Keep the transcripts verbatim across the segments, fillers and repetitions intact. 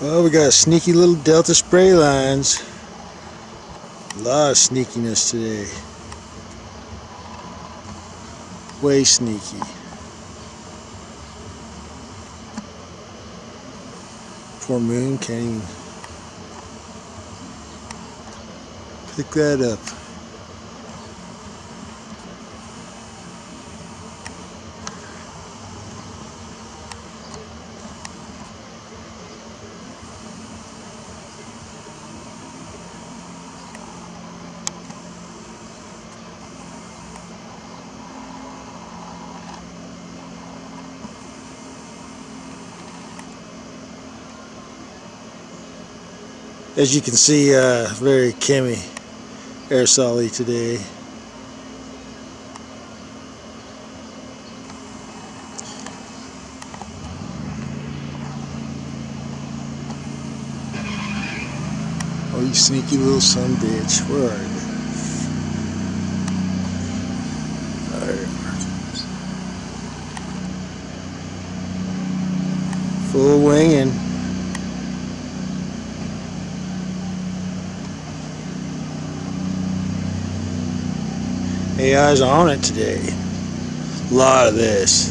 Well, we got sneaky little Delta spray lines. A lot of sneakiness today. Way sneaky. Poor Moon can't even pick that up. As you can see, uh, very chemi aerosol-y today. Oh, you sneaky little son bitch. Where are you? There you are. Full winging. A I's on it today. A lot of this.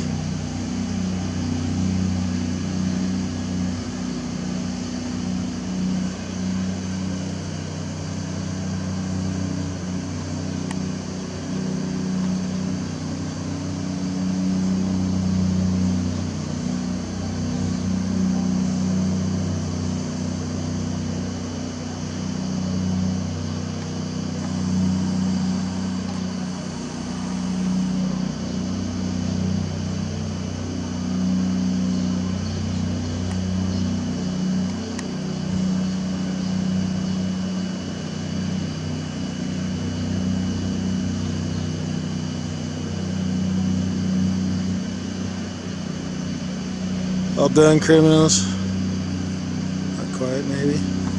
All done, criminals? Not quite, maybe.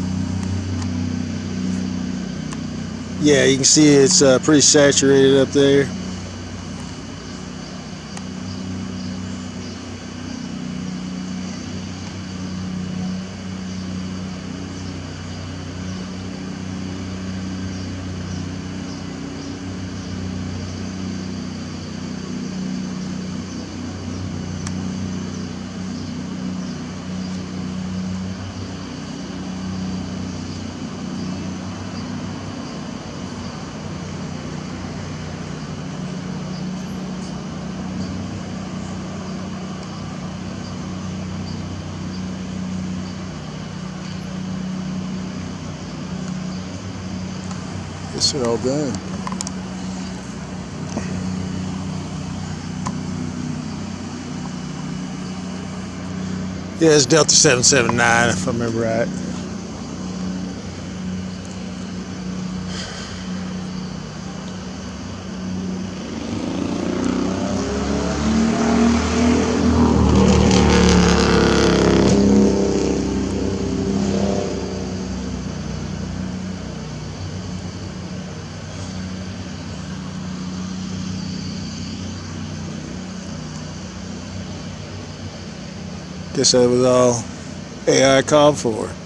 Yeah, you can see it's uh, pretty saturated up there. Guess they're all done. Yeah, it's Delta seven seven nine if I remember right. Guess that was all A I called for.